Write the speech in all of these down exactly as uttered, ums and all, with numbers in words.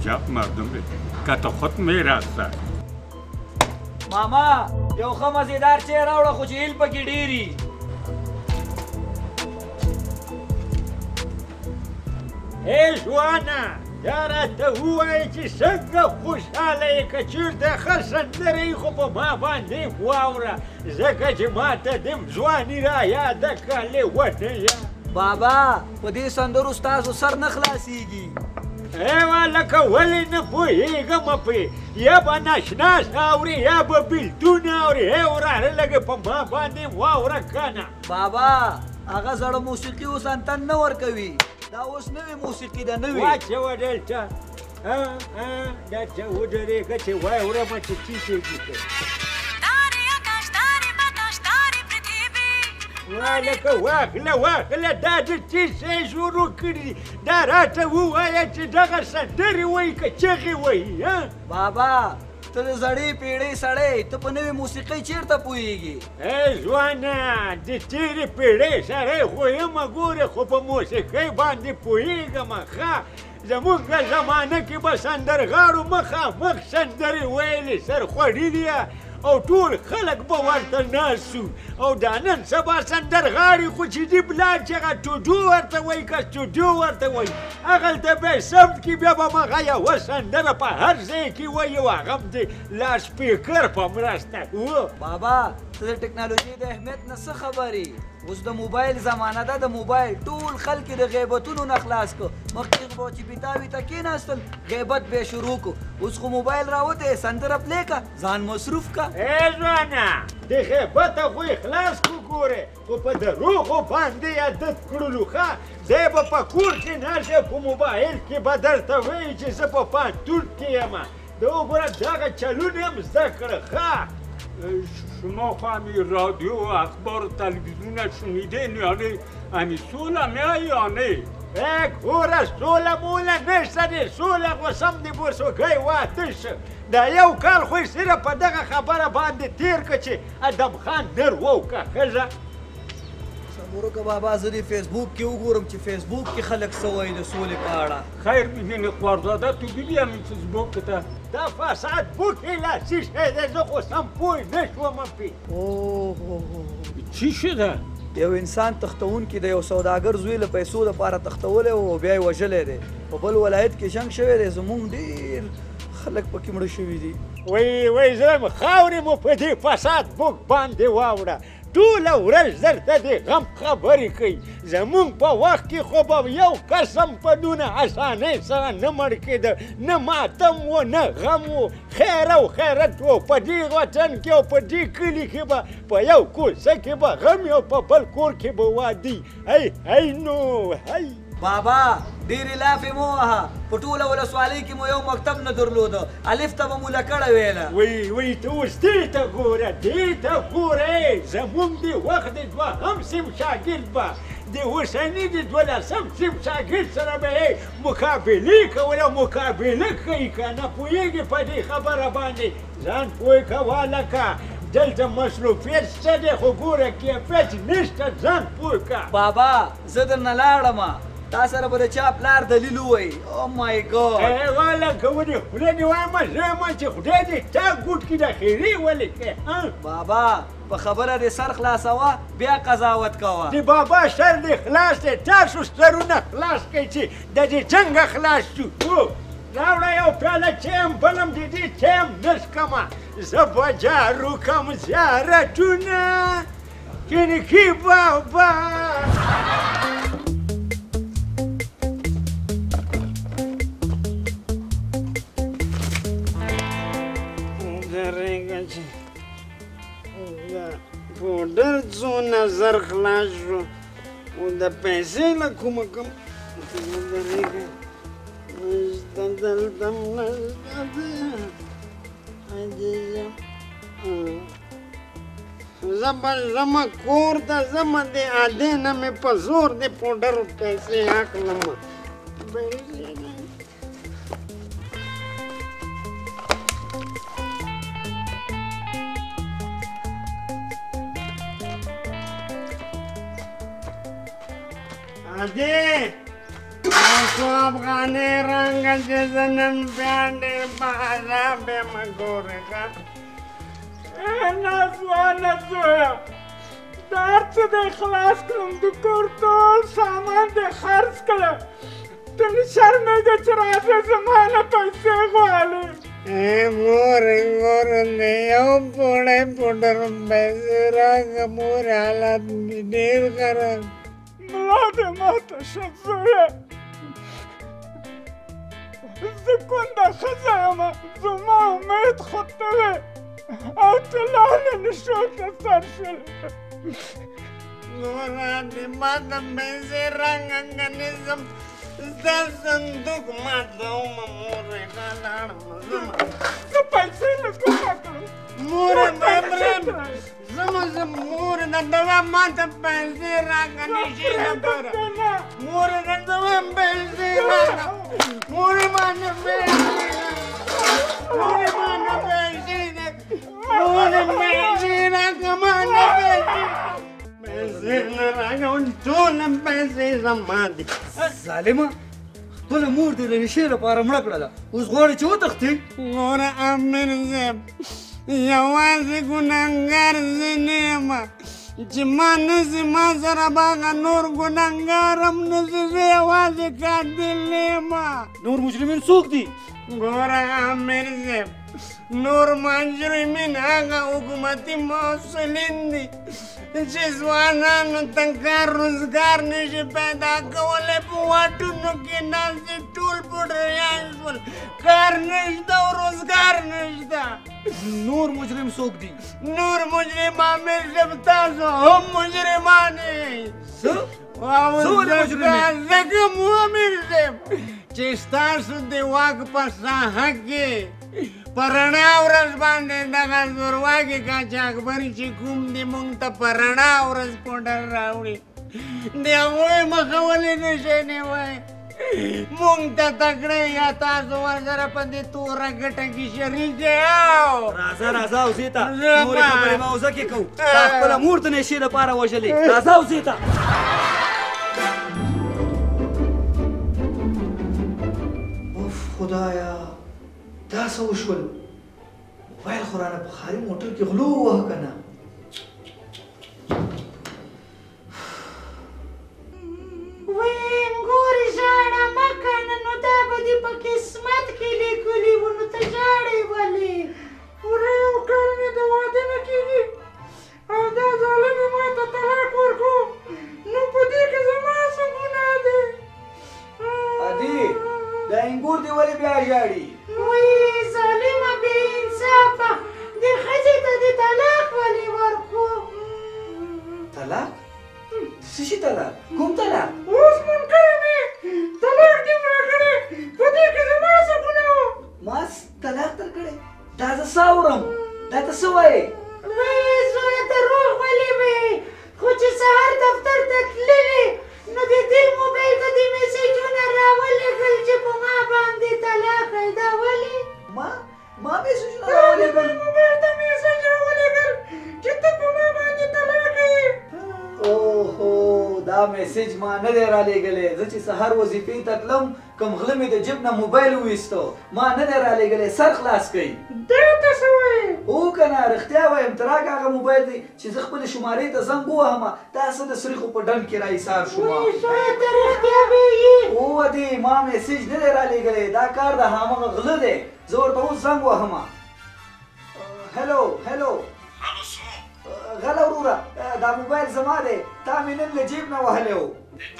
عجب مردمه که ته خود میرسه. ماما یو ښه مزیدار چای راوړه خو چې هیل پکې ډېري. ای ځوانه دا راته ووایه چې څنګه خوشحاله یې که چېرته ښه سندره یې خو په ما باندې واوره ځکه چې ما ته دم ځواني را یاده کړه لیونیه. بابا په دې سندرو ستاسو سر نه خلاصېږي. ایوه لکه ولې نه پوهېږم پرې یا به ناشناس اورې یا به بېلتون اورې ای وراره لږه په ما باندې واوره که نه. بابا هغه زړه موسیقي اوس انتن نه ورکوي، دا اوس نوې موسیقي ده نوې. واچوه دلته دا ته ودرېږه چې واورمه چې څه کېږي. لکه واخله واخله دا د څه شی شروع کړي دا راته ووایه چې دغه سندرې وایي که چغې وایي. بابا ته د زړې پیړۍ سړی ته په نوې موسیقۍ چېرته پوهېږي؟ ای ځوانه د تېرې پیړۍ سړی خو یمه ګوره خو په موسیقۍ باندې پوهېږم ښه. زمونږ زمانه کې به سندرغاړو مخامخ سندرې ویلې سرخوړي دي او ټول خلک به ورته ناست شو او دا نن سبا سندرغاړي خو چې دي بلا چې هغه ټوډو ورته وایي که سټوډیو ورته وایي هغلته بیا یې سمت کړي بیا به مغه یوه سندره په هر ځای کې وایي او هغه هم د لاسپیکر په مرسته. بابا ته د ټکنالوژۍ د اهمیت نه څه خبرې؟ اوس د موبایل زمانه ده، د موبایل ټول خلک د غیبتونو نه خلاص کړو. مخکې به چې بیتاوي ته کېناستل غیبت به یې شروع کړو، اوس خو موبایل راوتی سندره پلی کړه ځان مصروف کړه. ای ځوانه د غیبته خو یې خلاص کړو ګورې خو په دروغو باندې یې عادت کړلو ښه. دی به په کور کې ناست په موبایل کې به درته وایي چې زه په پوهنتون کې یم. د وګوره دغه چلون یې هم زده کړه ښه. شما خو همین رادیو و اخبار و تلویزیون شنیدین یعنی همین سوله میای یا نه؟ ای کوره سوله موله نشته دی سوله خو سم د بورسوکۍ واته شه. دا یو کال خو یې صرف په دغه خبره باندې تېر کړه چې ادم خان نر ووکړه ښځه. صبر وکړه بابا زه دې فیسبوک کې وګورم چې فیسبوک کې خلک څه وایي د سولې په اړه. خیر ببینی خوارزاده تو دیدی همین فیسبوک ته دا فساد بوکې لاسي شی دی زه خو سم پوه نه شوم پرې. چی شده؟ یو انسان تختونکي د یو سوداګر زوی له پیسو دپاره تختولی او بیا یې وژلی دی. په بل ولایت کې جنګ شوی دی زمونږ ډېر خلک پکې مړه شوي دي. وایي وایي زه خاورې مو په دې فساد بوک باندې واوړه ټوله ورځ درته د غم خبرې کوي. زمونږ په وخت کې خو به یو قسم په دونه اسانۍ سره نه مړ کېده نه ماتم و نه غم و خیر او خیرت و په دې وطن کې او په دې کلي کې به په یو کوڅه کې به غم او په بل کور کې به وادي. هی هی نو هی بابا ډېرې لافې مه وهه په ټوله ولسوالۍ کې مو یو مکتب نه درلوده الف ته به مو لکړه ویله. وایي وایي ته اوس دې ته ګوره دې ته ګوره زمونږ د وخت د دوهم سیم شاګرد به د اوسني د دولسم سیم شاګرد سره به یې مقابلې کول او مقابله کوي که نه پوهېږې په دې خبره باندې ځان پوه کوه لکه دلته مصروفیت شته دی خو ګوره کیفیت نشته ځان پوه که. بابا زه درنه لاړمه تا سره به د چا پلار دلیل ووایي. او مای ګاډ ای واله که ونې خوله دې وایم زه یم چې خدای دې تا ګوټ کې د خیرې ولیکې. بابا په خبره دې سر خلاصوه بیا قضاوت کوه. د بابا سر دې خلاص دی تاسو سرونه خلاص کړئ چې د دې څنګه خلاص شو. راوړه یو پیاله چای هم بل هم د دې چای هم نه څښمه زه به جارو کړم زیارتونه جنکي بابا. درېږه چې د پوډر څو نظر خلاص شو او د پیسې له کومه کوم درېږه نشته دلته نشته زه به ځمه کور ته ځمه د ادې نه مې په زور د پوډرو پیسې اخلم. ادې څو افغانۍ رنګه چې زه نن بیا ډېر بازار یم ګورې ښه نازوانه زویه دا هر څه دی خلاص کړم د کور ټول سامان دی خرڅ کړه ته نه شرمېږه چې راځې زما نه پیسې غواړې مورې مورې د یو پوړی پوډر پیسې راکړه مورې حالت مې ډېر خراب ملا دې ماته شه زویه زه کونډه ښځه یم زما امید خو ته وې او ته لاړې نشو ته سر شولې نوره دې ما ته پیسې راکړه کنې زه ستا صندوق ماتومه مورې ښه لاړم زه پیسې له کومه کړم مورې بابرم زما زه مورې د دوا ما ته پیسې راکړه نشي لپاره مورې د دوا پیسې راکړه مورې ما نه پیسې مورې ما نه پیسې مورې پیسې راکړه ما نه پیسې پیسې نه راکړه ټوله پیسې زما دي ظالمه خپله مور دې د نشې لپاره مړه کړه ده اوس غواړې چې وتښتې ګوره امیر صاحب یوازې ګنهګار زه نه یم چې ما نسي ما سره به هغه نور ګنهګار هم نسي زه یوازې قاتل نه یم نور مجرمین څوک دي ګوره امیر صاحب نور مجرمین هغه حکومتي مسؤلین دي چې ځوانانو ته کار روزګار نشي پیدا کولی په واټونو کې ناست دي ټول بوډریان شول کار نشته او روزګار نشته نور مجرم څوک دي نور مجرم امیر صاحب تاسو هم مجرمان یې څه ځکه مو امیر صاحب چې ستاسو د واک په ساحه کې په رڼا ورځ باندې دغه زورواکي قاچاقبري چې کوم دي موږ ته په رڼا ورځ پوډر راوړي د هغوی مخه ولې نشئ نیوی موږ ته تکړه یا تاسو ورسره په دې توره ګټه کې شریک یاو راځه راځه اوسې ته نورې خبرې مه اوزه کې کوو تا خپله مور ته نشې دپاره وژلې راځه اوسې ته اوف خدایا دا څه وشول موبایل خو رانه په ښاري موټر کې غلو ووهه که نه وایي ګورې ژاړه مه کنه نو دا به دې په قسمت کې لیکلي وو نو ته ژاړې ولې وره یو کال مې د واده نه کېږي او دا ظالم یې ما ته طلاق ورکړو نو په دې کې زما څه ګناه دی ادي دا انګور دې ولې بیا ژاړي وایي ظالمه بې انصافه دې ښځې ته دې طلاق ولې ورکړو طلاق څه شي طلاق کوم طلاق اوس منکره مې طلاق دې مې راکړی په دې کې زما څه ګناه و ما طلاق درکړی دا زه څه اورم دا ته څه وایې وایي زویه ته روغ ولې وې خو چې سهار دفتر ته تللې نو د دې موبایل ته دې میسیجونه راولېږل چې په ما باندې طلاق یې دا ولې ما ما میسیجونه راولېږل موبایل ته میسیج راولېږل چې ته په ما باندې طلاق یې اوهو دا میسیج ما نه دی رالېږلی زه چې سهار وظیفې ته تلم کوم غله مې د جیب نه موبایل وویسته ما نه دی رالېږلی سر خلاص کوي دا ته څه وایې هو که نه رښتیا وایم ته راکړه هغه موبایل دی چې زه خپلې شمارې ته زنګ ووهم دا څه د سریخو په ډنډ کې راایسار شوم وایي زویه ته رښتیا وایي هو ادې ما میسیج نه دی رالېږلی دا کار د همغه غله دی زه ورته اوس زنګ وهم هلو هلو غله وروره دا موبایل زما دی تا مې نن له جیب نه وهلی و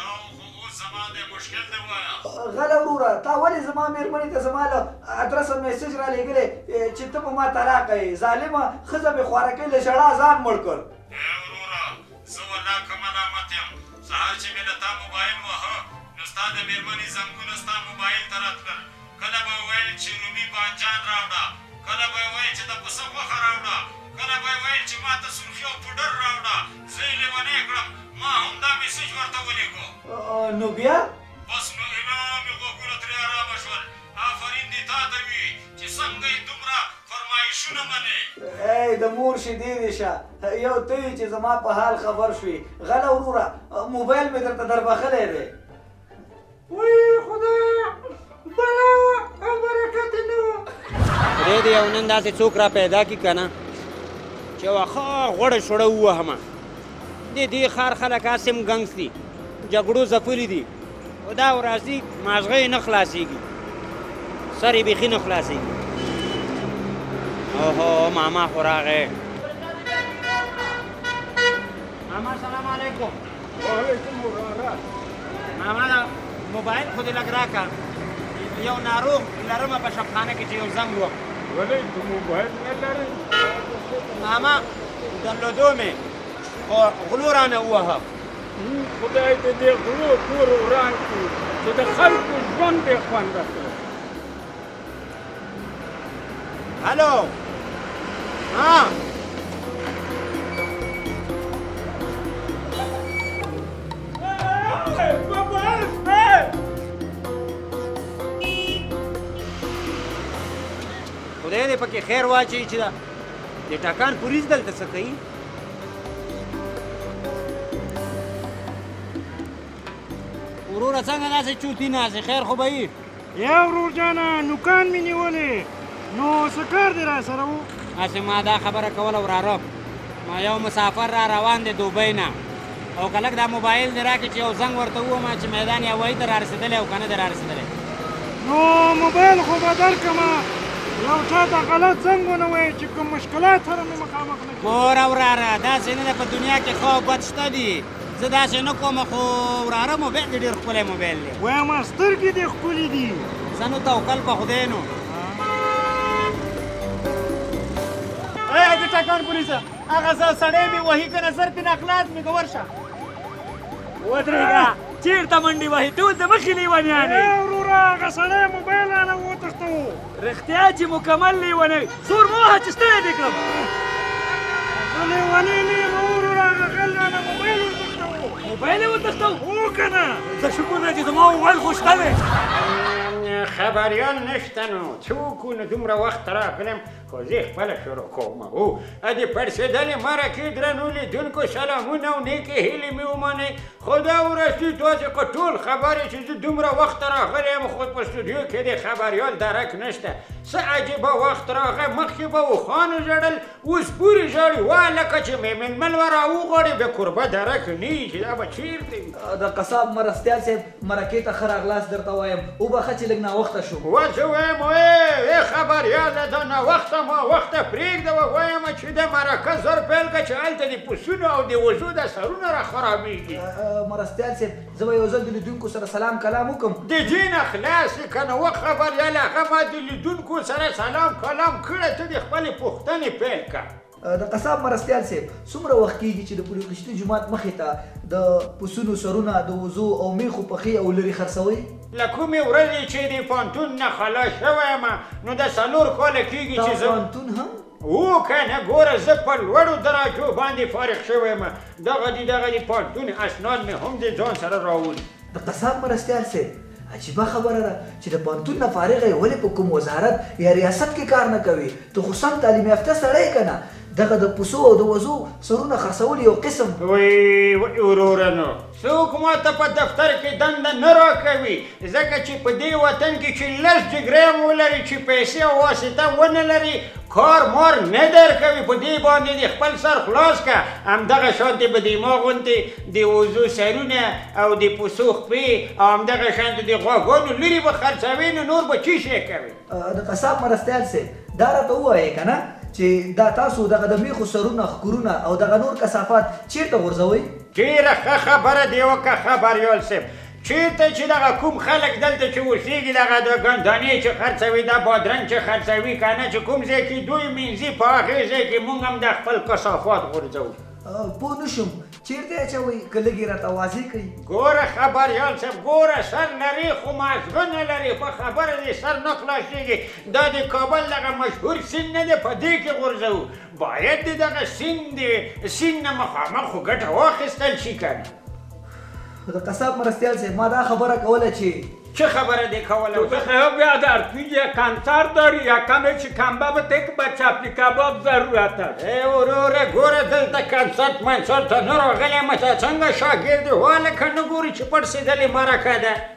غله وروره تا ولې زما مېرمنې ته زما له ادرسه میسیج رالېږلی چې ته په ما طلاقه یې ظالمه ښځه مې خوارکۍ له ژړا ځان مړ کړ وروره زه والله که ملامت یم سهار چې مې له تا موبایل وهه نو ستا د مېرمنې زنګونه ستا موبایل ته راتلل کله به ویل چې رومي بانجان راوړه کله به ویل چې د پسه غوښه راوړه کله به ویل چې ما ته سرخي او پوډر راوړه زه یې لیونی کړم ما هم دا میسیج ورته ولیکو نو بیا بس نو ایله مې غوږونه ترې ارامه شول آفرین دې تا ته وي چې څنګه یې دومره فرمایشونه منې ای د مور شیدې دې شه یو ته یې چې زما په حال خبر شوې غله وروره موبایل مې درته دربخلی دی وای خدایا بلا وه او برکت نه وه خدای دې یو نن داسې څوک را پیدا کړي که نه چې یوه ښه غوړه شوړه ووهمه دې دې ښار خلک هسې هم ګنګس دي جګړو ځپلي دي خو دا ورځي مازغه یې نه خلاصېږي سر یې بیخي نه خلاصېږي اوهو ماما خو راغی ماما سلام علیکم وعلیکم السلام ماما دا موبایل خو دې لږ راکړه یو ناروغ لرمه په شبخانه کې چې یو زنګ وم ولې ته موبایل نه لرې ماما درلودو مې خو غلو رانه ووهه خدای دې دې غلو کور وران کړي چې د خلکو ژوند دې خوند کړي الو ها خدای دې پکې خیر واچوي چې دا د ټاکان پولیس دلته څه کوي وروره څنګه داسې چوتي ناسې خیر خو به وي یا ورور جانه نوکان مې نیولې نو څه کار دی را سره و هسې ما دا خبره کوله وراره ما یو مسافر را روان دی دوبۍ نه او که لږ دا موبایل دې راکړي چې یو زنګ ورته ووما چې میدان هوایي ته را رسېدلی او که نه دی را رسېدلی نو موبایل خو به درکړمه یو چا ته غلط زنګ ونه وایي چې کوم مشکلات سره مې مخامخ نه کړي ګوره وراره داسې نه ده په دنیا کې ښه او بد شته دي زه داسې نه کوم خو وراره موبایل دې ډېر ښکلی موبایل دی وایم سترګې دې ښکلي دي زه نو توکل په خدای نو ای د ټاکان پولیسه هغه سړی مې وهي که نه سر پې نه اخلاص مې که ورشه ودرېږه چېرته منډې وهي ټول د مخې لیونیان ای وروره هغه سړی موبایل رانه وتښتو رښتیا چې مکمل لیونی زور مه وهه چې ستړی دې کړم زه لیونی نه یم وروره هغه غل رانه موبایل وتښتو موبایل یې وتښتو هو که نه زه شکر دی چې زما موبایل خو شته دی خبریال نشته نو څوک نو دومره وخت راغلم خو زه خپله شروع کوم او د پړسېدلې مرکې درنو لیدونکو سلامونه او نیکې هیلې مې ومنئ خو دا وروستي تاسې که ټول خبر یې چې زه دومره وخت راغلی یم خو په سټوډیو کې د خبریال درک نشته څه عجیبه وخت راغی مخکې به اوښانو ژړل اوس پورې ژاړي وا لکه چې مې مېلمه لوه راوغواړي بې کوربه درک نه وي چې دا به چېرته وي د قصاب مرستیال صاحب مرکې ته ښه راغلاست درته وایم وبخه چې لږ ناوخته شو و زه وایم ای خبریاله دا ناوخته ما وخته پرېږده ووایم چې د مرکه زر پیل کړه چې هلته د پسونو او د وزو د سرونه را خرابېږي مرستیال صاحب زه به یو ځل د لیدونکو سره سلام کلام وکړم د دې نه خلاص یې که نه و خبریاله هغه ما د لیدونکو سره سلام کلام کړی ته د خپلې پوښتنې پیل کړه د قصاب مرستیال صاحب څومره وخت کېږي چې د پولیخشتي جومات مخې ته د پسونو سرونه د وزو او میخو پښې او لرې خرڅوئ له کومې ورځې چې د پوهنتون نه خلاص شوی یم نو د څلور کاله کېږي چې زه پوهنتون هم او که نه ګوره زه په لوړو درجو باندې فارغ شوی یم دغه د دغه د پوهنتون اسناد مې هم د ځان سره راوړي د قصاب مرستیال صاحب عجیبه خبره ده چې د پوهنتون نه فارغ یې ولې په کوم وزارت یا ریاست کې کار نه کوي ته خو سم تعلیم یافته سړی که نه دغه د پسو او د وزو سرونه خرڅول یو قسم وی وروره نو څوک ماته په دفتر کې دنده نه راکوي ځکه چې په دې وطن کې چې لس ډګرۍ هم ولري چې پیسې او واسطه ونه لري کار مار نه درکوي په دې باندې د خپل سر خلاص که همدغه شانتې به د ما غوندې د وزو سرونه او د پسو خپې او همدغه شانتې د غواګانو لرې به خرڅوي نو نور به څه شی کوي د قصاب مرستیال صاحب دا راته ووایې که نه چې دا تاسو دغه د میخو سرونه ښکرونه او دغه نور کثافات چیرته غورځوئ ډېره ښه خبره دې وکړه خبریال صاحب چیرته چې دغه کوم خلک دلته چې اوسېږي دغه د ګندانې چې خرڅوي دا بادرنګ چې خرڅوي که نه چې کوم ځای کې دوی مینځي په هغې ځای کې مونږ هم د خپل کثافات غورځوو پوه نه شم چیرته اچوئ که لږ یې راته واضح کړئ ګوره خبریال صاحب ګوره سر لري خو مازغه نه لري په خبره دې سر نه خلاصېږي دا د کابل دغه مشهور سیند نه دی په دې کې غورځوو باید د دغه سیند د سیند نه مخامخ خو ګټه واخیستل شي که نه د قصاب مرستیال صاحب ما دا خبره کوله چې چه خبره دی کوله تو بخیر بیادر توی یه کنسر داری یکمه چی کمباب تک با چپلی کباب ضرورت است ای وروره ګوره دلته کنسرت منسرت ته نه راغلی یم ته څنګه شاګرد یې واله که نه ګورې چې پړسېدلې مرکه ده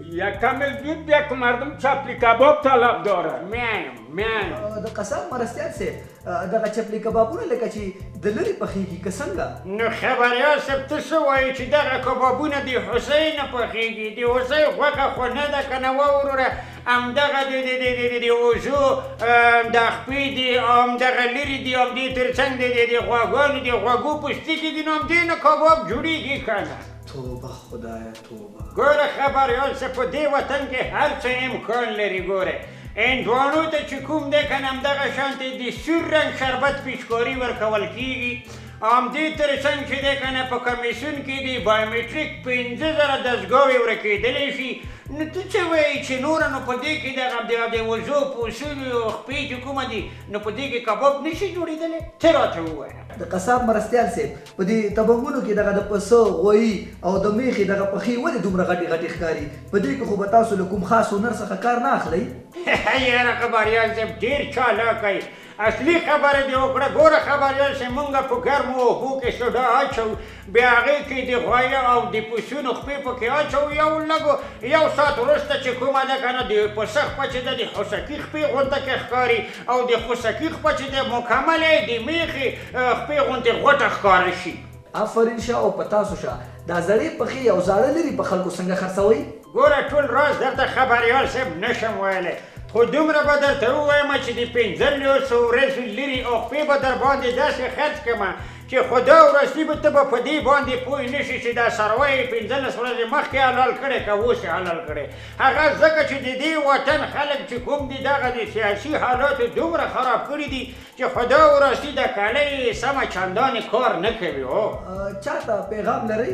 یکم زود بیا که مردم چپلی کباب طلب داره. میایم میایم. د قصاب مرستیال صاحب دغه چپلی کبابونه لکه چې د لرې پخېږي که څنګه؟ نو خبریال صاحب ته څه وایي چې دغه کبابونه د حسین نه پخېږي؟ د حسین غوښه خو نه ده که نه وروره؟ همدغه د وزو د خپې دي، همدغه لرې دي، همدې تر څنګ د غواګانو د غوږو پوستکي دي، نو همدې نه کباب جوړېږي که نه؟ توبه خدایه توبه. ګوره خبریال صاحب په دې وطن کې هر څه امکان لري. ګوره هندوانو ته چې کوم دی که نه همدغه شانتې د سور رنګ شربت پیچکاري ورکول کېږي، همدې تر څنګ چې دی که نه په کمیسیون کې د بایومټریک پنځه زره دستګاوې ورکېدلی شي. نو ته څه وایې چې نوره نو په دې کې دغه د وزو پوسونو او خپې چې کومه دي نو په دې کې کباب نه شي جوړېدلی؟ څه راته ووایه. د قصاب مرستیال صاحب په دې تبنګونو کې دغه د پسه غویي او د میخې دغه پخې ولې دومره غټې غټې ښکاري؟ په دې کې خو به تاسو له کوم خاص هنر څخه کار نه اخلئ؟ یاره خبریال صاحب ډېر چالاکی. اصلي خبره دې وکړه. ګوره خبریال صاحب مونږ په ګرمو اوبو کې سوډا اچوو، بیا هغې کې د غوایه او د پسونو خپې پکې اچوو، یو لږ یو ساعت وروسته چې کومه ده که نه د پسه خپه چې ده د خوسکي خپې غونته کې ښکاري او د خوسکي خپه چې ده مکمل یې د میخې خپې غونتې غوټه ښکاره شي. آفرین شه او په تاسو شه. دا زړې پخې او زاړه لرې په خلکو څنګه خرڅوئ؟ ګوره ټول راز درته خبریال صاحب نشم ویلی، خو دومره به درته ووایم چې د پنځلسو ورځو لرې او خپې به در باندې داسې خرڅ کړمه چې خدا ورستي به ته به په دې باندې پوه نه شي چې دا څاروی یې پنځلس ورځې مخکې حلال کړی که اوس یې حلال کړی. هغه ځکه چې د دې وطن خلک چې کوم دي دغه د سیاسي حالاتو دومره خراب کړي دي چې خدا ورستي د کالۍ سمه چندانې کار نه کوي. هو چاته پیغام لرئ؟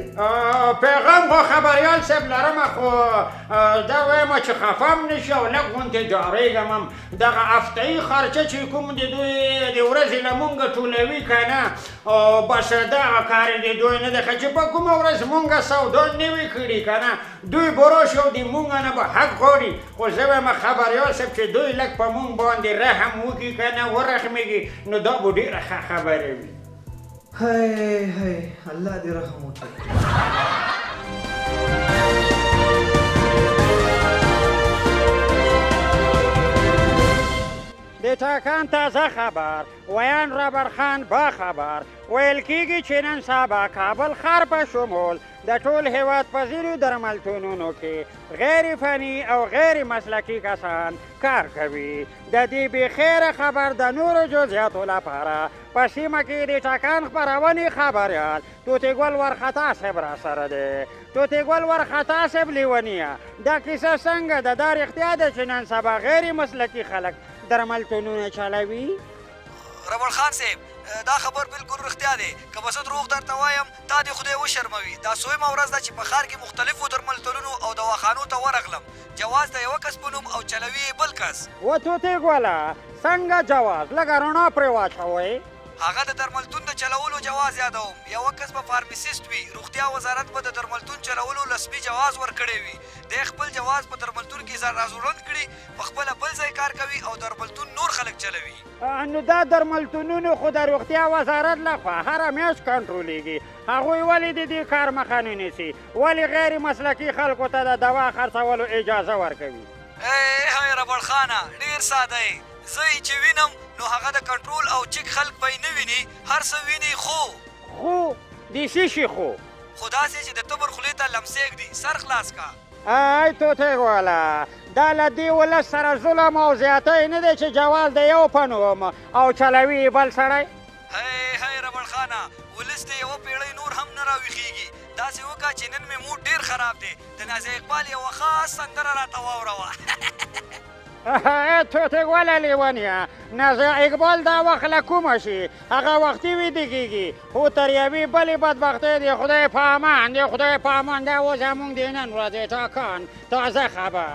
پیغام خو خبریال صاحب لرمه، خو دا وایم چې خفه هم نه شي او لږ غوندې ډارېږم هم. دغه هفتهیي خرچه چې کوم د دوی د ورځې له مونږ ټولوي که نه بس دغه کار د دوی نه دی ښه چې په کومه ورځ مونږ سودا نه وي کړي که نه دوی به راشي او د مونږ نه به حق غواړي. خو زه وایم خبریال صاحب چې دوی لږ په مونږ باندې رحم وکړي که نه ورحمېږي نو دا به ډېره ښه خبره وي. هی هی الله دې رحم وکړي. د ټاکان تازه خبر، ویان ربر خان با خبر، ویل کېږي چې نن سبا کابل ښار په شمول د ټول هېواد په ځینو درملتونونو کې غیر فني او غیر مسلکي کسان کار کوي. د دې بېخیره خبر د نورو جزیاتو لپاره په سیمه کې د ټاکان خپرونې خبریال توتي ګل ورخطا صاحب را سره دی. توتي ګل ورخطا صاحب لیونیه، دا کیسه څنګه ده؟ دا رښتیا ده چې نن سبا غیر مسلکي خلک درملتونونه چلوي؟ ربل خان صاحب دا خبر بالکل رښتیا دی. که به زه دروغ درته وایم تا دې خدای وشرموي. دا څویمه ورځ ده چې په ښار کې مختلفو درملتونونو او دواخانو ته ورغلم. جواز د یوه کس په نوم او چلوي یې بل کس. و توتي ګوله څنګه جواز؟ لږه رڼا پرې واچوئ. هغه د درملتون د چلولو جواز یادوم. یوه کس به فارمسیسټ وي. روغتیا وزارت به د درملتون چلولو رسمي جواز ورکړی وي. دی خپل جواز په درملتون کې راځوړند کړي، په خپله بل ځای کار کوي او درملتون نور خلک چلوي. نو دا درملتونونو خو د روغتیا وزارت لخوا هره میاشت کنټرولېږي. هغوی ولې د دې کار مخه نه نیسي؟ ولې غیر مسلکي خلکو ته د دوا خرڅولو اجازه ورکوي؟ ای هی ربړ خانه ډېر ساده یې. زه یې چې وینم نو هغه د کنټرول او چک خلک به یې نه ویني، هر څه ویني. خو خو د څه شي خو؟ خو داسې چې د تبر خولې ته لمسې ږدي. سر خلاص کا. ای توتي ګوله، دا له دې ولس سره ظلم او زیاتی نه دی چې جواز د یو په نوم او چلوي یې بل سړی؟ هی هی ربړ خانه ولس د یوه پیړۍ نور هم نه راویښېږي. داسې وکړه چې نن مې موډ ډېر خراب دی. د نازیه اقبال یوه خاص سندره راته واوروه. توتي ګوله لیونیه، نازیه اقبال دا وخت له کومه شي؟ هغه وختي ویده کېږي. خو تر یوې بلې بدبختۍ د خدای په امان، د خدای په امان. دا و زموږ د نن ورځې ټاکان تازه خبر.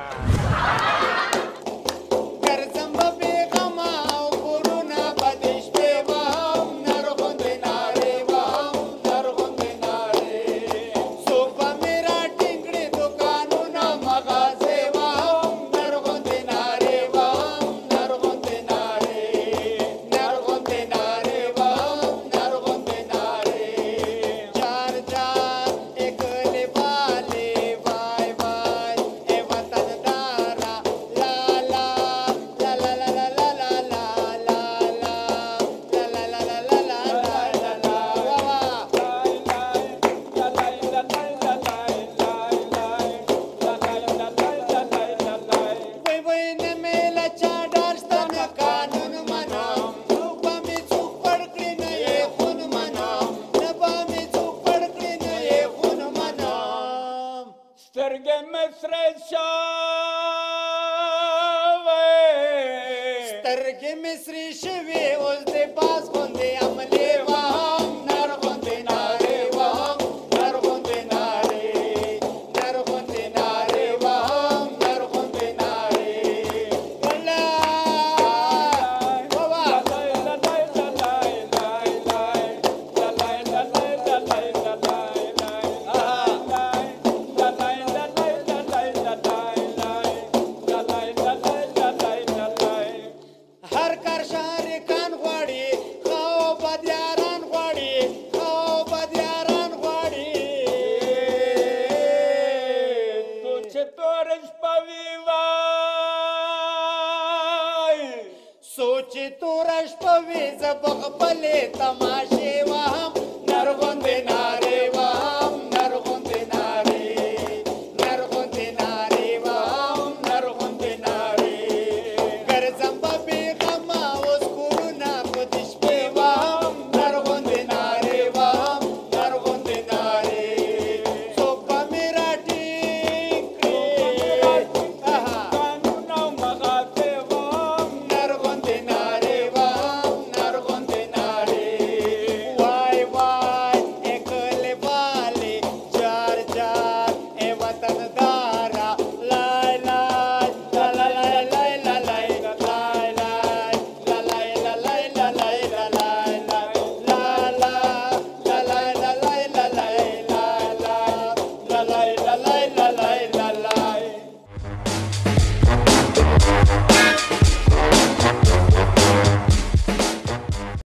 Bye bye. سترګې مې سرې شوې سترګې مې سرې شوې اوس د باز غوندې عملې وهم نر غوندې نارې وهم نر غوندې نارې نر غوندې نارې وهم نر غوندې نارې والله بابا هر کار شارکان غواړي خو بدیاران غواړي خو بدیاران غواړي تو چې توره شپه وي وای سوچ توره شپه وي زه به خپلې تماشې